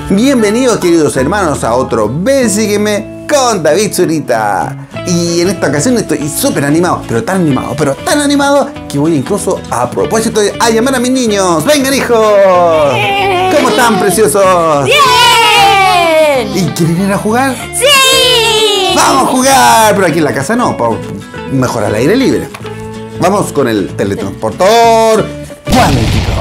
Bienvenidos, queridos hermanos, a otro Ven Sígueme con David Zurita. Y en esta ocasión estoy súper animado, pero tan animado que voy incluso a propósito a llamar a mis niños. ¡Vengan, hijos! ¿Cómo están, preciosos? ¡Bien! ¿Y quieren ir a jugar? ¡Sí! ¡Vamos a jugar! Pero aquí en la casa no, mejor al aire libre. Vamos con el teletransportador cuántico.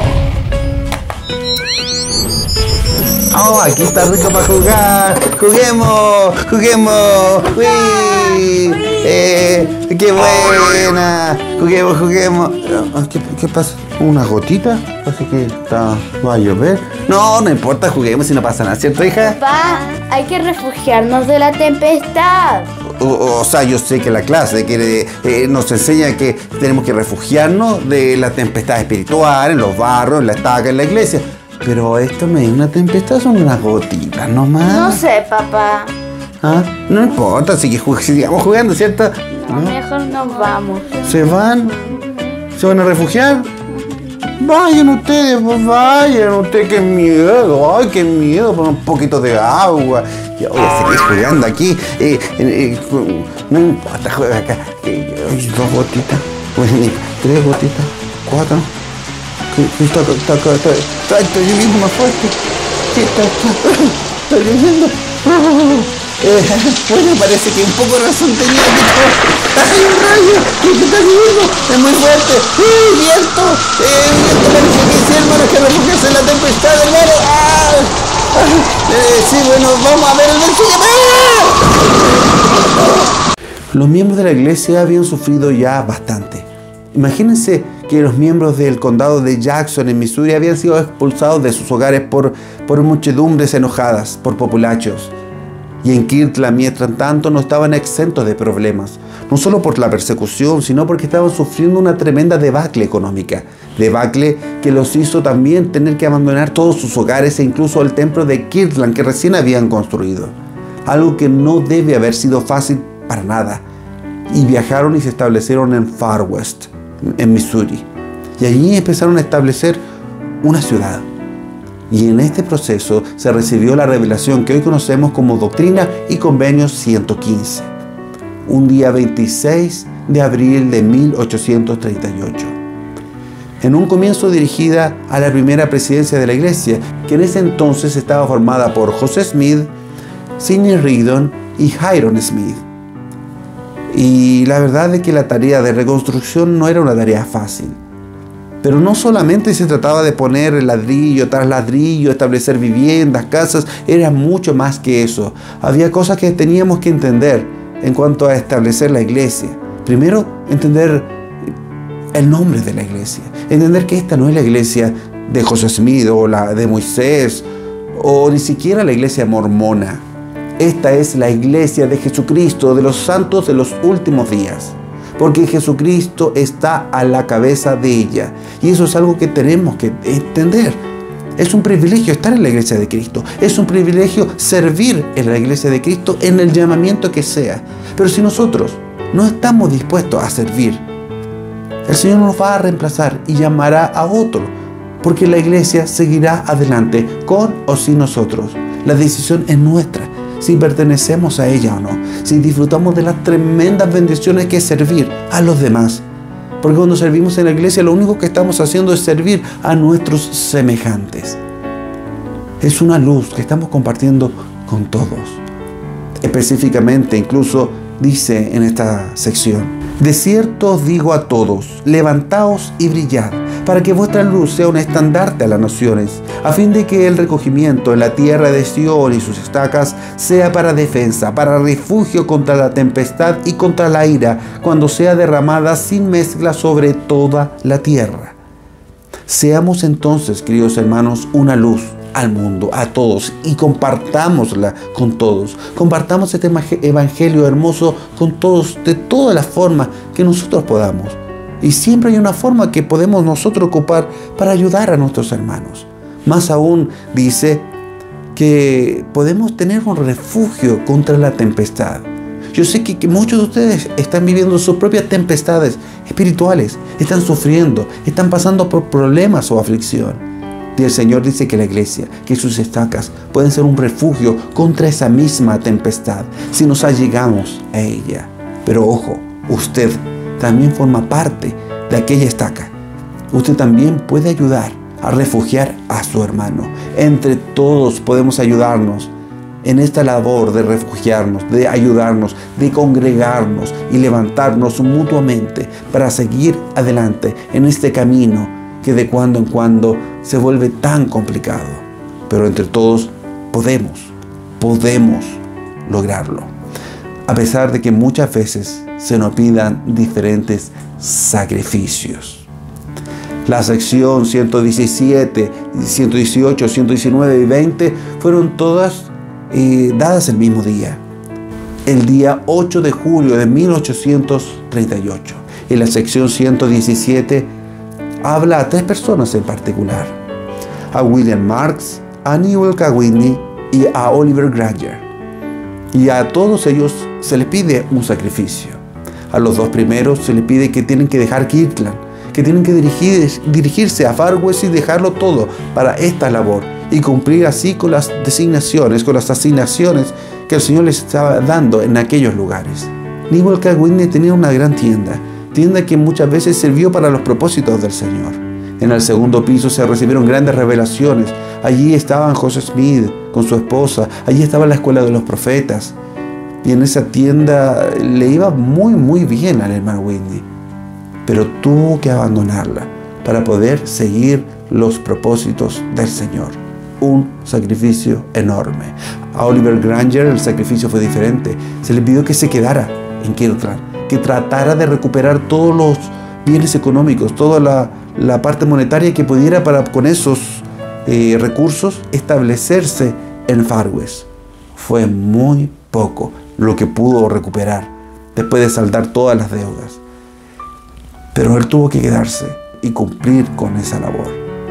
Oh, aquí está rico para jugar. Juguemos. ¡Uy! ¡Qué buena! Juguemos. ¿Qué pasa? ¿Una gotita? Parece que va a llover. No importa, juguemos y no pasa nada, ¿cierto, hija? Papá, hay que refugiarnos de la tempestad. O sea, yo sé que la clase nos enseña que tenemos que refugiarnos de la tempestad espiritual, en los barros, en la estaca, en la iglesia. Pero esto no es una tempestad, son unas gotitas nomás. No sé, papá. ¿Ah? No importa, sigamos jugando, ¿cierto? No, mejor nos vamos. ¿Se van? ¿Se van a refugiar? Vayan ustedes, qué miedo. Ay, qué miedo, por un poquito de agua. Yo voy a seguir jugando aquí. No importa, juega acá. 2 gotitas, 3 gotitas, 4. Está lloviendo más fuerte. Está lloviendo. Bueno, parece que un poco de razón tenía que... ¡Hay un rayo! ¿Qué está lloviendo? Es muy fuerte. ¡Viento! ¡Viento! Parece que sí, hermano, que refugiarse en la tempestad, hermano. Sí, bueno, vamos a ver el vencillo. Los miembros de la iglesia habían sufrido ya bastante. Imagínense que los miembros del condado de Jackson en Missouri habían sido expulsados de sus hogares por muchedumbres enojadas, por populachos. Y en Kirtland, mientras tanto, no estaban exentos de problemas, no solo por la persecución, sino porque estaban sufriendo una tremenda debacle económica. Debacle que los hizo también tener que abandonar todos sus hogares e incluso el templo de Kirtland que recién habían construido. Algo que no debe haber sido fácil para nada. Y viajaron y se establecieron en Far West, en Missouri. Y allí empezaron a establecer una ciudad. Y en este proceso se recibió la revelación que hoy conocemos como Doctrina y Convenios 115. Un día 26 de abril de 1838. En un comienzo dirigida a la primera presidencia de la iglesia, que en ese entonces estaba formada por José Smith, Sidney Rigdon y Hyrum Smith. Y la verdad es que la tarea de reconstrucción no era una tarea fácil. Pero no solamente se trataba de poner ladrillo tras ladrillo, establecer viviendas, casas, era mucho más que eso. Había cosas que teníamos que entender en cuanto a establecer la iglesia. Primero, entender el nombre de la iglesia. Entender que esta no es la iglesia de José Smith o la de Moisés o ni siquiera la iglesia mormona. Esta es la iglesia de Jesucristo, de los santos de los últimos días. Porque Jesucristo está a la cabeza de ella. Y eso es algo que tenemos que entender. Es un privilegio estar en la iglesia de Cristo. Es un privilegio servir en la iglesia de Cristo en el llamamiento que sea. Pero si nosotros no estamos dispuestos a servir, el Señor nos va a reemplazar y llamará a otro. Porque la iglesia seguirá adelante con o sin nosotros. La decisión es nuestra. Si pertenecemos a ella o no, si disfrutamos de las tremendas bendiciones que es servir a los demás. Porque cuando servimos en la iglesia, lo único que estamos haciendo es servir a nuestros semejantes. Es una luz que estamos compartiendo con todos. Específicamente, incluso dice en esta sección: de cierto os digo a todos, levantaos y brillad, para que vuestra luz sea un estandarte a las naciones, a fin de que el recogimiento en la tierra de Sión y sus estacas sea para defensa, para refugio contra la tempestad y contra la ira, cuando sea derramada sin mezcla sobre toda la tierra. Seamos entonces, queridos hermanos, una luz al mundo, a todos, y compartámosla con todos. Compartamos este evangelio hermoso con todos, de todas las formas que nosotros podamos. Y siempre hay una forma que podemos nosotros ocupar para ayudar a nuestros hermanos. Más aún, dice que podemos tener un refugio contra la tempestad. Yo sé que muchos de ustedes están viviendo sus propias tempestades espirituales, están sufriendo, están pasando por problemas o aflicción. Y el Señor dice que la iglesia, que sus estacas pueden ser un refugio contra esa misma tempestad si nos allegamos a ella. Pero ojo, usted también forma parte de aquella estaca. Usted también puede ayudar a refugiar a su hermano. Entre todos podemos ayudarnos en esta labor de refugiarnos, de ayudarnos, de congregarnos y levantarnos mutuamente para seguir adelante en este camino que de cuando en cuando se vuelve tan complicado. Pero entre todos podemos lograrlo. A pesar de que muchas veces se nos pidan diferentes sacrificios. La sección 117, 118, 119 y 20 fueron todas dadas el mismo día, el día 8 de julio de 1838. En la sección 117 habla a 3 personas en particular: a William Marks, a Newell Whitney y a Oliver Granger. Y a todos ellos se les pide un sacrificio. A los 2 primeros se les pide que tienen que dejar Kirtland, que tienen que dirigirse a Far West y dejarlo todo para esta labor y cumplir así con las designaciones, con las asignaciones que el Señor les estaba dando en aquellos lugares. Newell Whitney tenía una gran tienda que muchas veces sirvió para los propósitos del Señor. En el segundo piso se recibieron grandes revelaciones. Allí estaban Joseph Smith con su esposa, allí estaba la escuela de los profetas. Y en esa tienda le iba muy bien al hermano Whitney, pero tuvo que abandonarla para poder seguir los propósitos del Señor. Un sacrificio enorme. A Oliver Granger el sacrificio fue diferente. Se le pidió que se quedara en Kirtland, que tratara de recuperar todos los bienes económicos, toda la parte monetaria que pudiera para con esos recursos establecerse en Far West. Fue muy poco lo que pudo recuperar después de saldar todas las deudas. Pero él tuvo que quedarse y cumplir con esa labor.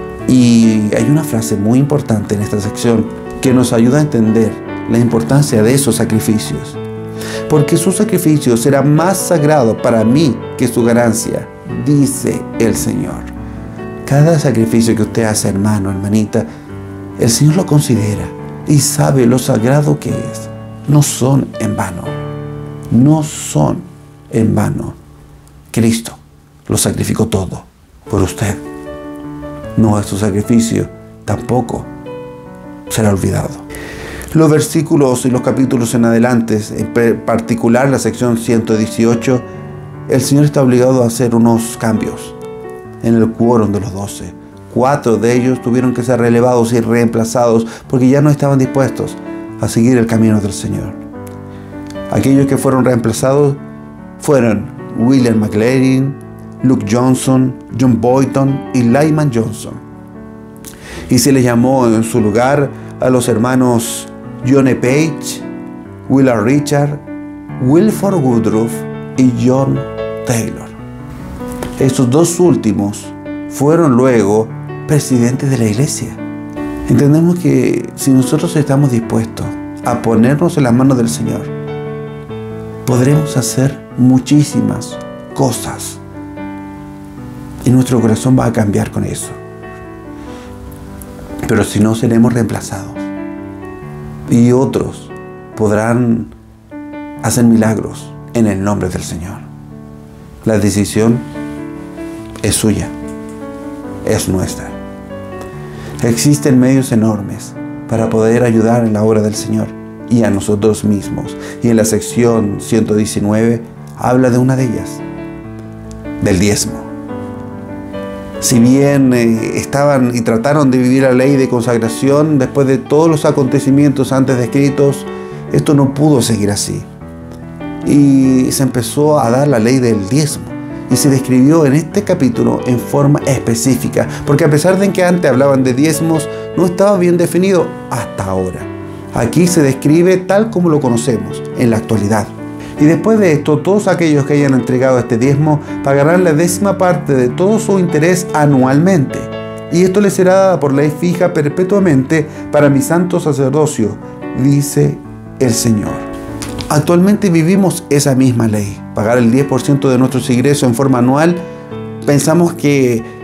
Y hay una frase muy importante en esta sección que nos ayuda a entender la importancia de esos sacrificios. Porque su sacrificio será más sagrado para mí que su ganancia, dice el Señor. Cada sacrificio que usted hace, hermano, hermanita, el Señor lo considera y sabe lo sagrado que es. No son en vano. No son en vano. Cristo lo sacrificó todo por usted. Nuestro sacrificio tampoco será olvidado. Los versículos y los capítulos en adelante, en particular la sección 118, el Señor está obligado a hacer unos cambios en el quórum de los 12. 4 de ellos tuvieron que ser relevados y reemplazados porque ya no estaban dispuestos a seguir el camino del Señor. Aquellos que fueron reemplazados fueron William McLaren, Luke Johnson, John Boynton y Lyman Johnson. Y se les llamó en su lugar a los hermanos John E. Page, Willard Richard, Wilford Woodruff y John Taylor. Estos 2 últimos fueron luego presidentes de la iglesia. Entendemos que si nosotros estamos dispuestos a ponernos en las manos del Señor, podremos hacer muchísimas cosas. Y nuestro corazón va a cambiar con eso. Pero si no, seremos reemplazados. Y otros podrán hacer milagros en el nombre del Señor. La decisión es suya, es nuestra. Existen medios enormes para poder ayudar en la obra del Señor y a nosotros mismos. Y en la sección 119 habla de una de ellas, del diezmo. Si bien estaban y trataron de vivir la ley de consagración después de todos los acontecimientos antes descritos, esto no pudo seguir así. Y se empezó a dar la ley del diezmo. Y se describió en este capítulo en forma específica, porque a pesar de que antes hablaban de diezmos, no estaba bien definido hasta ahora. Aquí se describe tal como lo conocemos en la actualidad. Y después de esto, todos aquellos que hayan entregado este diezmo pagarán la 10ª parte de todo su interés anualmente. Y esto les será dada por ley fija perpetuamente para mi santo sacerdocio, dice el Señor. Actualmente vivimos esa misma ley, pagar el 10% de nuestros ingresos en forma anual. Pensamos que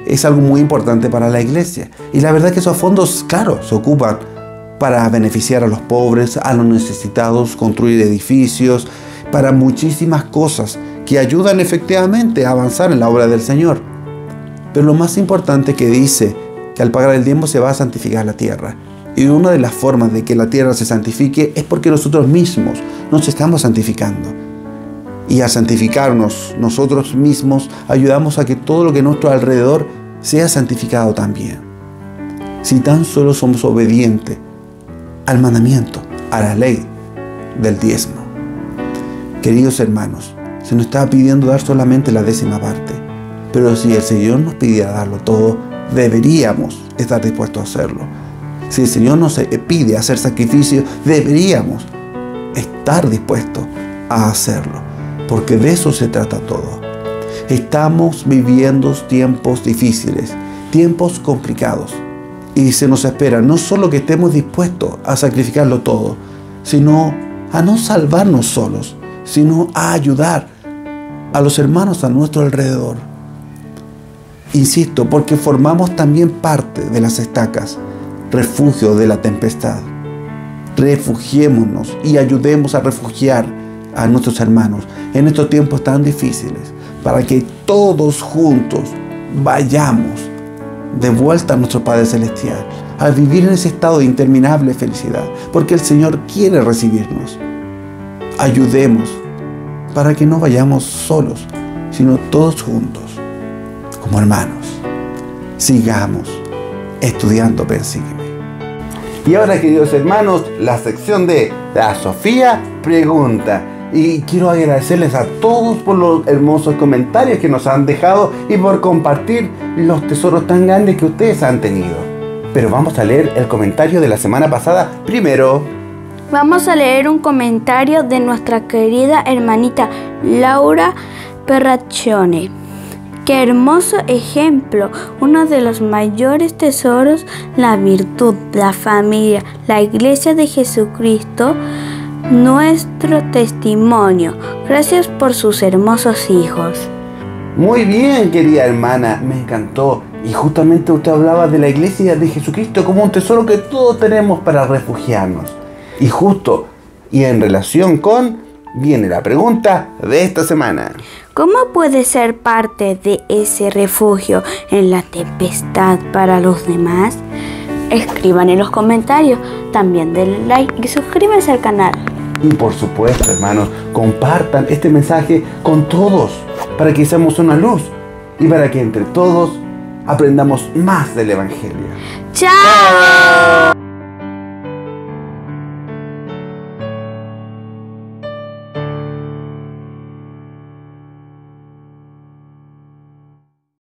es algo muy importante para la iglesia. Y la verdad que esos fondos, claro, se ocupan para beneficiar a los pobres, a los necesitados, construir edificios, para muchísimas cosas que ayudan efectivamente a avanzar en la obra del Señor. Pero lo más importante que dice que al pagar el diezmo se va a santificar la tierra. Y una de las formas de que la tierra se santifique es porque nosotros mismos nos estamos santificando. Y al santificarnos nosotros mismos, ayudamos a que todo lo que a nuestro alrededor sea santificado también. Si tan solo somos obedientes al mandamiento, a la ley del diezmo. Queridos hermanos, se nos está pidiendo dar solamente la 10ª parte. Pero si el Señor nos pidiera darlo todo, deberíamos estar dispuestos a hacerlo. Si el Señor nos pide hacer sacrificio, deberíamos estar dispuestos a hacerlo. Porque de eso se trata todo. Estamos viviendo tiempos difíciles, tiempos complicados. Y se nos espera no solo que estemos dispuestos a sacrificarlo todo, sino a no salvarnos solos, sino a ayudar a los hermanos a nuestro alrededor. Insisto, porque formamos también parte de las estacas, refugio de la tempestad. Refugiémonos y ayudemos a refugiar a nuestros hermanos en estos tiempos tan difíciles, para que todos juntos vayamos de vuelta a nuestro Padre Celestial, a vivir en ese estado de interminable felicidad, porque el Señor quiere recibirnos. Ayudemos para que no vayamos solos, sino todos juntos, como hermanos. Sigamos estudiando Pensígueme. Y ahora, queridos hermanos, la sección de la Sofía Pregunta. Y quiero agradecerles a todos por los hermosos comentarios que nos han dejado y por compartir los tesoros tan grandes que ustedes han tenido. Pero vamos a leer el comentario de la semana pasada primero. Vamos a leer un comentario de nuestra querida hermanita Laura Perraccione. Qué hermoso ejemplo, uno de los mayores tesoros, la virtud, la familia, la iglesia de Jesucristo, nuestro testimonio. Gracias por sus hermosos hijos. Muy bien, querida hermana, me encantó. Y justamente usted hablaba de la iglesia de Jesucristo como un tesoro que todos tenemos para refugiarnos. Y justo, y en relación con, viene la pregunta de esta semana. ¿Cómo puede ser parte de ese refugio en la tempestad para los demás? Escriban en los comentarios, también denle like y suscríbanse al canal. Y por supuesto, hermanos, compartan este mensaje con todos para que seamos una luz y para que entre todos aprendamos más del Evangelio. ¡Chao!